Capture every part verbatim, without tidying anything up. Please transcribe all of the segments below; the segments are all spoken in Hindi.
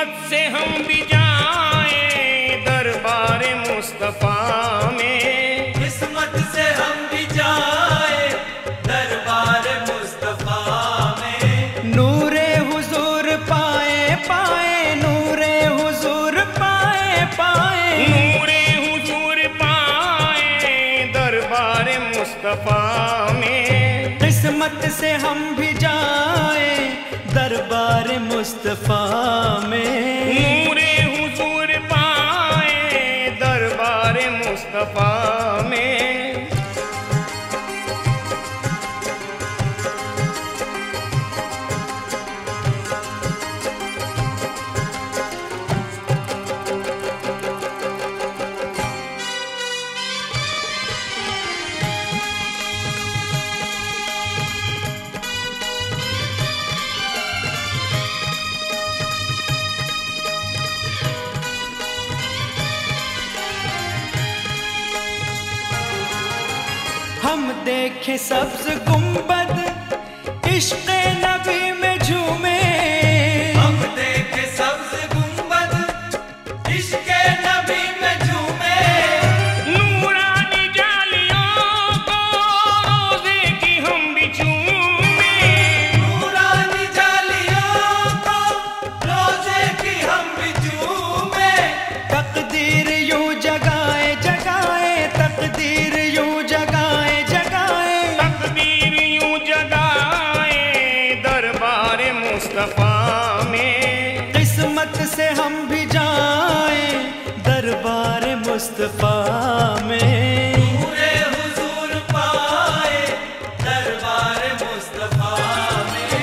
किस्मत से हम भी जाएं दरबार मुस्तफा में, किस्मत से हम भी जाएं दरबार मुस्तफा में। नूरे हुजूर पाए पाए, नूरे हुजूर पाए पाए, नूरे हुजूर पाए दरबार मुस्तफा में। किस्मत से हम भी जाएं दरबार मुस्तफा में, नूरे हुजूर पाए दरबार मुस्तफा में। हम देखे सब्ज गुंबद इश्क़ नबी में झूमे, हम देखे सब्ज गुंबद इश्क़ नबी में झूमे। नूरानी जालियों को रोज़े की हम भी चूमे, नूरानी जालियों को रोज़े की हम भी झूमे। तकदीर यूं जगाए जगाए, तकदीर यूं जगाए जगाए, तकदीर यूं जगाए दरबार मुस्तफा में। किस्मत से हम भी जाएं दरबार मुस्तफा में। नूरे हुजूर पाए दरबार मुस्तफा में।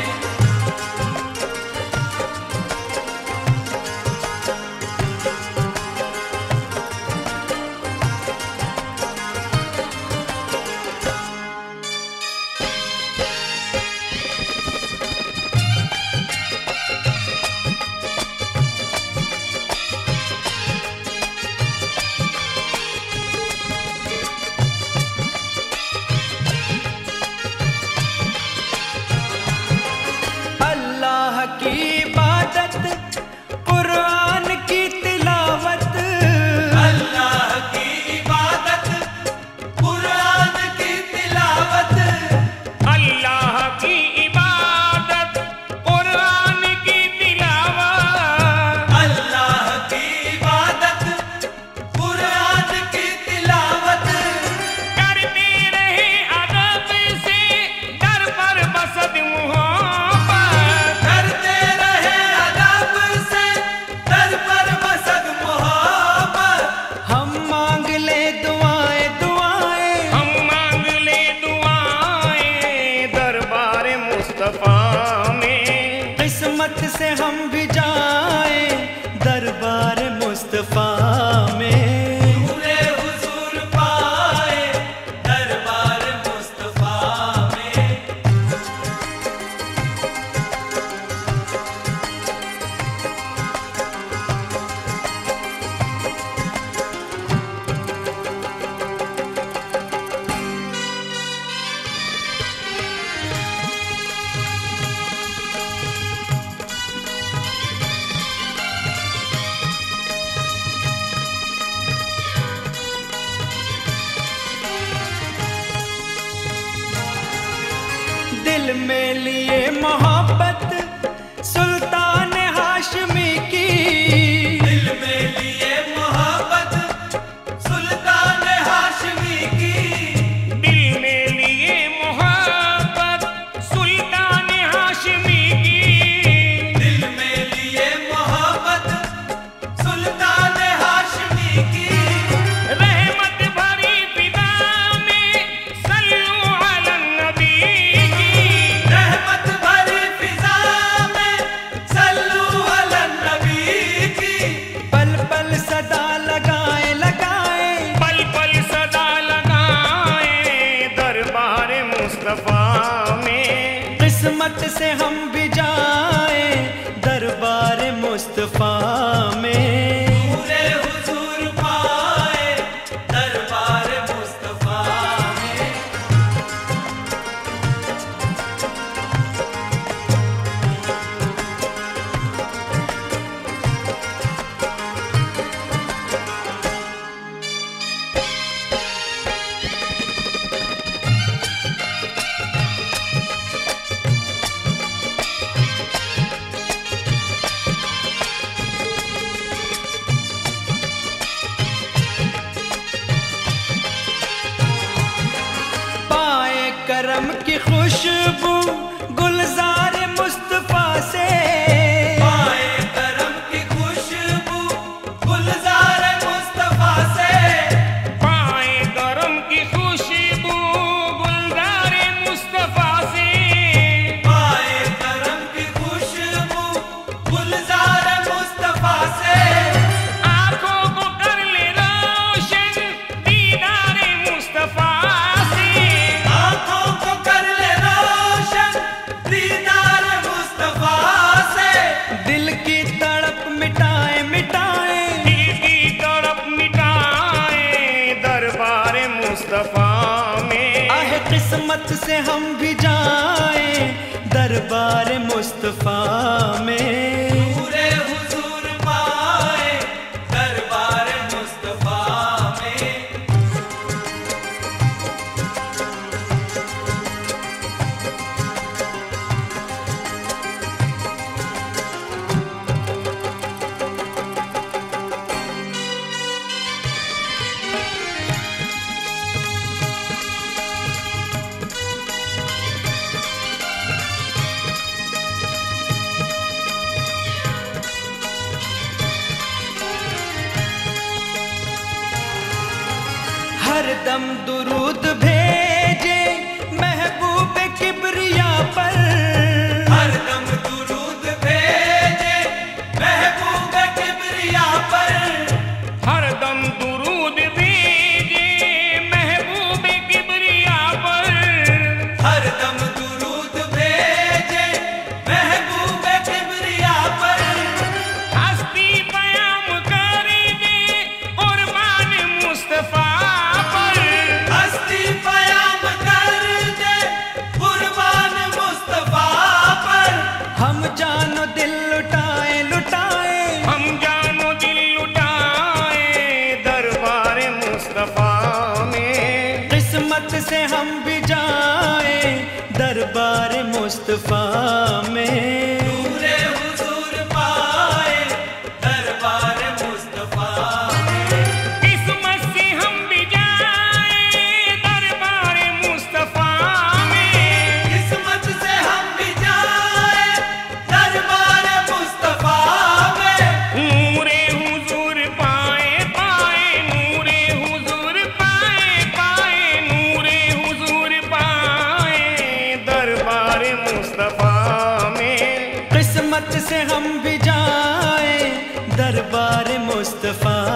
अल्लाह की इबादत, कुरान की तिलावत, अल्लाह की इबादत, कुरान की तिलावत। अल्लाह की इबादत कुरान की तिलावत, अल्लाह की इबादत, कुरान की तिलावत। करते रहे अदब से दर पर बसद मोहब्बत, करते रहे अदब से दर पर बसद मोहब्बत। हम मांग ले दुआएं दुआएं, हम मांग ले दुआएं दरबार मुस्तफा में। किस्मत से हम भी जाएं दरबार मुस्तफा में। नूरे हुजूर पाए दरबार मुस्तफा में। दिल में लिए मोहब्बत सुल्तान हाशमी की, दिल में लिए मोहब्बत सुल्तान हाशमी की। दिल में लिए मोहब्बत सुल्तान हाशमी की। दिल में लिए मोहब्बत सुल्तान हाशमी की। रहमत भरी फिदा में सल्लू अला नबी की। रहमत भरी फिजा में सल्लू अला नबी की। पल पल सदा लगाए लगाए, पल पल सदा लगाए दरबार मुस्तफा में। किस्मत से हम भी जाएं दरबार मुस्तफा में। नूरे हुजूर पाए दरबार मुस्तफा में। करम की खुशबू गुलजार मुस्तफा से, पाए करम की खुशबू गुलजार मुस्तफा से, पाए करम की खुशबू गुलजार मुस्तफा से, पाए करम की खुशबू गुलजार मुस्तफा से, आंखों को कर ले रोशन दीदार मुस्तफा से, आंखों को कर ले रोशन दीदार मुस्तफा से, दिल की तड़प मिटाए मिटाए, दिल की तड़प मिटाए दरबार मुस्तफा में। आहे किस्मत से हम भी जाए दरबार मुस्तफा में। नूरे हुजूर पाए दरबार मुस्तफा में। हर दम दुरूद भेजे महबूब किबरिया पर, हर दम दुरूद भेजे महबूब किबरिया पर, हर दम दुरूद भेजे महबूब किबरिया पर, हर दम दुरूद भेजे महबूब किबरिया पर, हस्ती बयाम कर दे कुर्बान मुस्तफा पर, हस्ती पयाम कर दे कुर्बान मुस्तफा पर, हम जानो दिल लुटाए लुटाए, हम जानो दिल लुटाए दरबार मुस्तफा में। किस्मत से हम भी जाए दरबार मुस्तफा में। नूरे हुजूर पाए दरबार मुस्तफा में। किस्मत से हम भी जाए दरबार मुस्तफा में। किस्मत से हम भी जाए दरबार मुस्तफा में। नूरे हुजूर पाए पाए नूरे हुजूर पाए पाए नूरे हुजूर पाए दरबार मुस्तफा में। किस्मत से हम भी जाए दरबार मुस्तफा